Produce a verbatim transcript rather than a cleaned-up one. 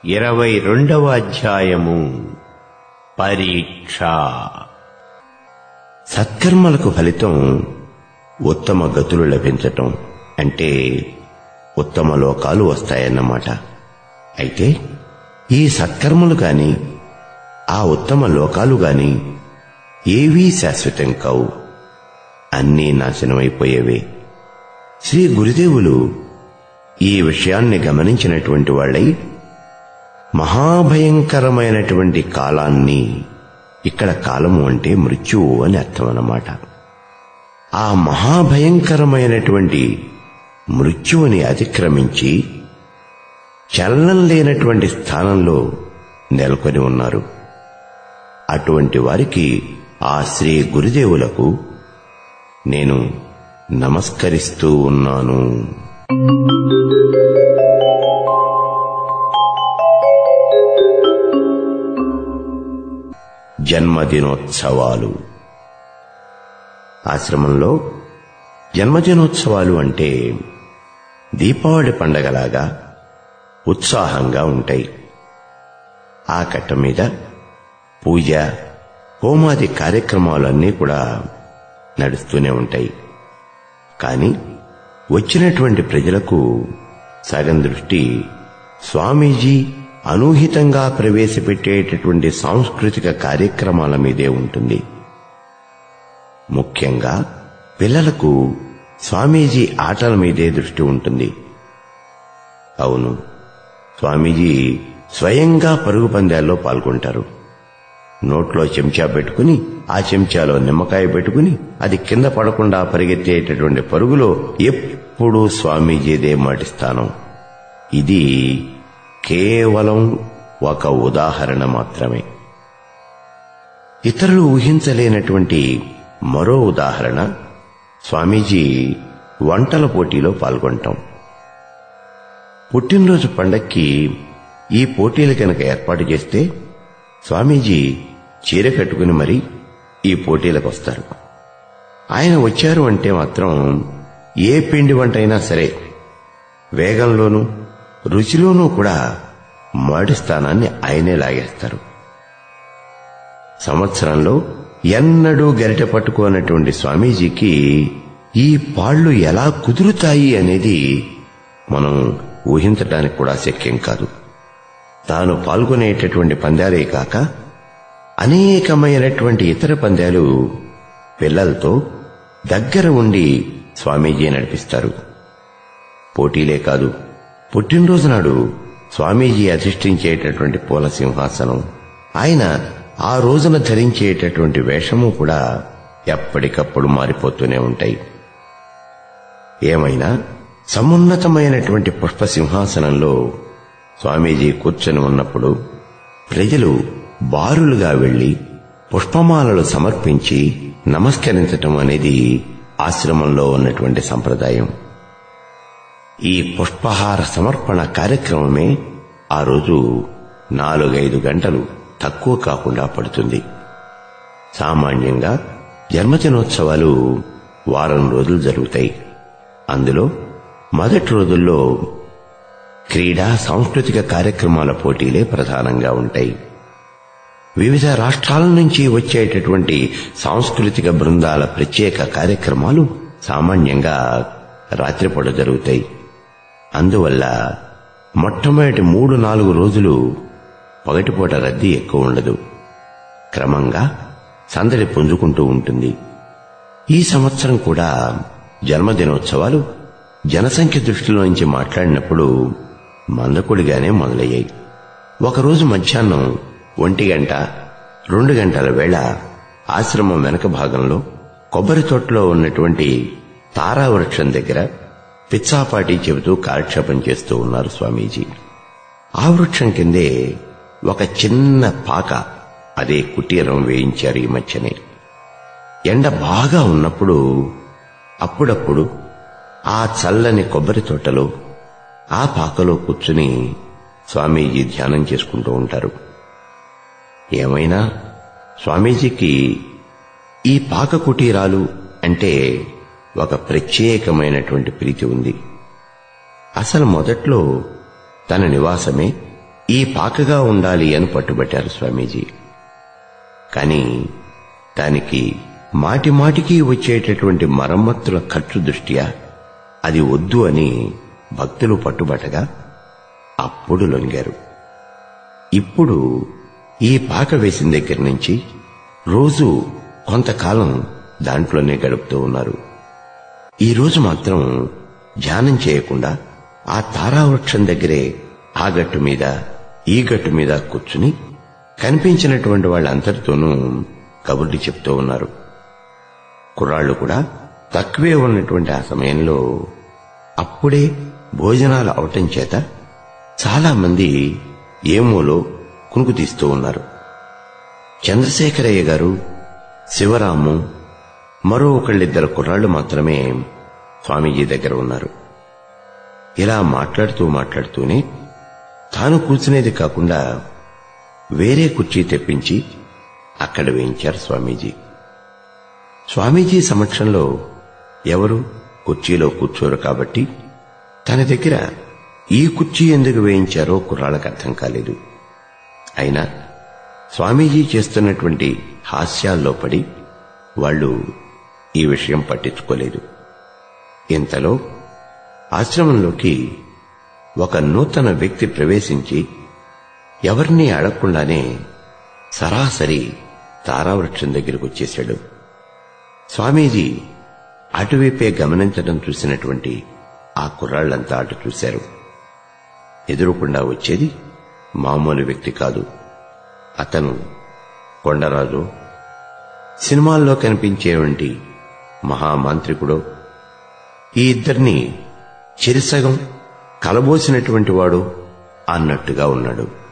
ఇరవై రెండవ అధ్యాయము. పరీక్ష. సత్కర్మలకు ఫలితం ఉత్తమ గతులు లభించటం అంటే ఉత్తమ లోకాలు వస్తాయన్నమాట. అయితే ఈ సత్కర్మలు గాని ఆ ఉత్తమ లోకాలు గాని ఏవీ శాశ్వతం కావు, అన్నీ నాశనమైపోయేవే. శ్రీ గురుదేవులు ఈ విషయాన్ని గమనించినటువంటి వాళ్ళై మహాభయంకరమైనటువంటి కాలాన్ని, ఇక్కడ కాలము అంటే మృత్యువు అని అర్థం అన్నమాట, ఆ మహాభయంకరమైనటువంటి మృత్యువుని అతిక్రమించి చలనం లేనటువంటి స్థానంలో నెలకొని ఉన్నారు. అటువంటి వారికి ఆ శ్రీ గురుదేవులకు నేను నమస్కరిస్తూ ఉన్నాను. జన్మదినోత్సవాలు. ఆశ్రమంలో జన్మదినోత్సవాలు అంటే దీపావళి పండగలాగా ఉత్సాహంగా ఉంటాయి. ఆ కట్ట మీద పూజ, హోమాది కార్యక్రమాలన్నీ కూడా నడుస్తూనే ఉంటాయి. కానీ వచ్చినటువంటి ప్రజలకు సగం దృష్టి స్వామీజీ అనూహితంగా ప్రవేశపెట్టేటటువంటి సాంస్కృతిక కార్యక్రమాల మీదే ఉంటుంది. ముఖ్యంగా పిల్లలకు స్వామీజీ ఆటల మీదే దృష్టి ఉంటుంది. అవును, స్వామీజీ స్వయంగా పరుగు పందాల్లో పాల్గొంటారు. నోట్లో చెంచా పెట్టుకుని ఆ చెంచాలో నిమ్మకాయ పెట్టుకుని అది కింద పడకుండా పరిగెత్తేటటువంటి పరుగులో ఎప్పుడూ స్వామీజీదే మాటిస్తాను. ఇది కేవలం ఒక ఉదాహరణ మాత్రమే. ఇతరులు ఊహించలేనటువంటి మరో ఉదాహరణ స్వామీజీ వంటల పోటీలో పాల్గొంటాం. పుట్టినరోజు పండక్కి ఈ పోటీలు కనుక ఏర్పాటు చేస్తే స్వామీజీ చీర కట్టుకుని మరీ ఈ పోటీలకు వస్తారు. ఆయన వచ్చారు అంటే మాత్రం ఏ పిండి వంట అయినా సరే వేగంలోనూ రుచిలోనూ కూడా మొదటి స్థానాన్ని ఆయనే లాగేస్తారు. సంవత్సరంలో ఎన్నడూ గరిటె పట్టుకోనటువంటి స్వామీజీకి ఈ పాళ్లు ఎలా కుదురుతాయి అనేది మనం ఊహించడానికి కూడా శక్యం కాదు. తాను పాల్గొనేటటువంటి పందాలే కాక అనేకమైనటువంటి ఇతర పందాలు పిల్లలతో దగ్గర ఉండి స్వామీజీ నడిపిస్తారు. పోటీలే కాదు, పుట్టినరోజు నాడు స్వామీజీ అధిష్ఠించేటటువంటి పూల సింహాసనం, ఆయన ఆ రోజున ధరించేటటువంటి వేషము కూడా ఎప్పటికప్పుడు మారిపోతూనే ఉంటాయి. ఏమైనా సమున్నతమైనటువంటి పుష్ప సింహాసనంలో స్వామీజీ కూర్చొని ఉన్నప్పుడు ప్రజలు బారులుగా వెళ్లి పుష్పమాలలు సమర్పించి నమస్కరించటం అనేది ఆశ్రమంలో ఉన్నటువంటి సంప్రదాయం. ఈ పుష్పహార సమర్పణ కార్యక్రమమే ఆ రోజు నాలుగైదు గంటలు తక్కువ కాకుండా పడుతుంది. సామాన్యంగా జన్మదినోత్సవాలు వారం రోజులు జరుగుతాయి. అందులో మొదటి రోజుల్లో క్రీడా సాంస్కృతిక కార్యక్రమాల పోటీలే ప్రధానంగా ఉంటాయి. వివిధ రాష్ట్రాల నుంచి వచ్చేటటువంటి సాంస్కృతిక బృందాల ప్రత్యేక కార్యక్రమాలు సామాన్యంగా రాత్రిపూట జరుగుతాయి. అందువల్ల మొట్టమొదటి మూడు నాలుగు రోజులు పగటిపూట రద్దీ ఎక్కువ ఉండదు. క్రమంగా సందడి పుంజుకుంటూ ఉంటుంది. ఈ సంవత్సరం కూడా జన్మదినోత్సవాలు జనసంఖ్య దృష్టిలో నుంచి మాట్లాడినప్పుడు మందకొడిగానే మొదలయ్యాయి. ఒకరోజు మధ్యాహ్నం ఒంటి గంట రెండు గంటల వేళ ఆశ్రమం వెనక భాగంలో కొబ్బరి తోటలో ఉన్నటువంటి తారావృక్షం దగ్గర పిచ్చాపాటి చెబుతూ కాలక్షేపం చేస్తూ ఉన్నారు స్వామీజీ. ఆ వృక్షం కిందే ఒక చిన్న పాక, అదే కుటీరం వేయించారు ఈ మధ్యనే. ఎండ బాగా ఉన్నప్పుడు అప్పుడప్పుడు ఆ చల్లని కొబ్బరి తోటలో ఆ పాకలో కూర్చుని స్వామీజీ ధ్యానం చేసుకుంటూ ఉంటారు. ఏమైనా స్వామీజీకి ఈ పాక కుటీరాలు అంటే ఒక ప్రత్యేకమైనటువంటి ప్రీతి ఉంది. అసలు మొదట్లో తన నివాసమే ఈ పాకగా ఉండాలి అని పట్టుబట్టారు స్వామీజీ. కాని దానికి మాటి మాటికి వచ్చేటటువంటి మరమ్మతుల ఖర్చు దృష్ట్యా అది వద్దు అని భక్తులు పట్టుబట్టగా అప్పుడు లొంగారు. ఇప్పుడు ఈ పాక వేసిన దగ్గర నుంచి రోజు కొంతకాలం దాంట్లోనే గడుపుతూ ఉన్నారు. ఈ రోజు మాత్రం ధ్యానం చేయకుండా ఆ తారావృక్షం దగ్గరే ఆ గట్టు మీద ఈ గట్టు మీద కూర్చుని కనిపించినటువంటి వాళ్ళందరితోనూ కబుర్లు చెప్తూ ఉన్నారు. కుర్రాళ్లు కూడా తక్కువే ఉన్నటువంటి ఆ సమయంలో అప్పుడే భోజనాలు అవటం చేత చాలా మంది ఏమోలో కునుకు తీస్తూ ఉన్నారు. చంద్రశేఖరయ్య గారు, శివరాము, మరో ఒకళ్ళిద్దరు కుర్రాళ్లు మాత్రమే స్వామీజీ దగ్గర ఉన్నారు. ఇలా మాట్లాడుతూ మాట్లాడుతూనే తాను కూర్చునేది కాకుండా వేరే కుర్చీ తెప్పించి అక్కడ వేయించారు స్వామీజీ. స్వామీజీ సమక్షంలో ఎవరు కుర్చీలో కూర్చోరు కాబట్టి తన దగ్గర ఈ కుర్చీ ఎందుకు వేయించారో కుర్రాళ్ళకు అర్థం కాలేదు. అయినా స్వామీజీ చేస్తున్నటువంటి హాస్యాల్లో పడి వాళ్ళు ఈ విషయం పట్టించుకోలేదు. ఇంతలో ఆశ్రమంలోకి ఒక నూతన వ్యక్తి ప్రవేశించి ఎవరినీ అడగకుండానే సరాసరి తారావృక్షం దగ్గరకు వచ్చేశాడు. స్వామీజీ అటువైపే గమనించడం చూసినటువంటి ఆ కుర్రాళ్లంతా అటు చూశారు. ఎదురుకుండా వచ్చేది మామూలు వ్యక్తి కాదు. అతను కొండరాజు, సినిమాల్లో కనిపించేవంటి మహామాంత్రికుడో, ఈ ఇద్దరిని చెరిసగం కలబోసినటువంటి వాడు అన్నట్టుగా ఉన్నాడు.